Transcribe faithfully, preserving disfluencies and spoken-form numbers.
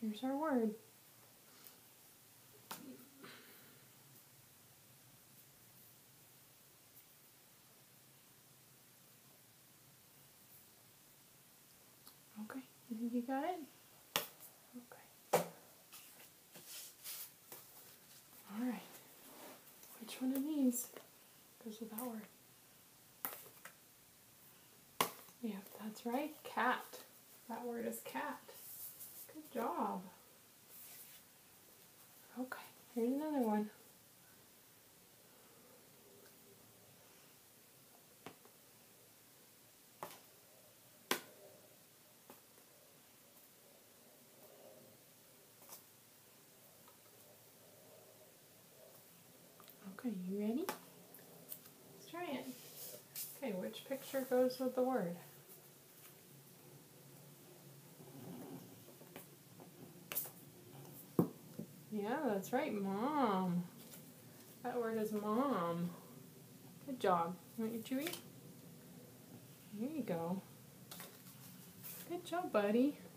Here's our word. Okay, you think you got it? Okay. Alright. Which one of these goes with that word? Yeah, that's right. Cat. That word is cat. Good job. Okay, here's another one. Okay, you ready? Let's try it. Okay, which picture goes with the word? Yeah, that's right, mom. That word is mom. Good job. You want your chewy? Here you go. Good job, buddy.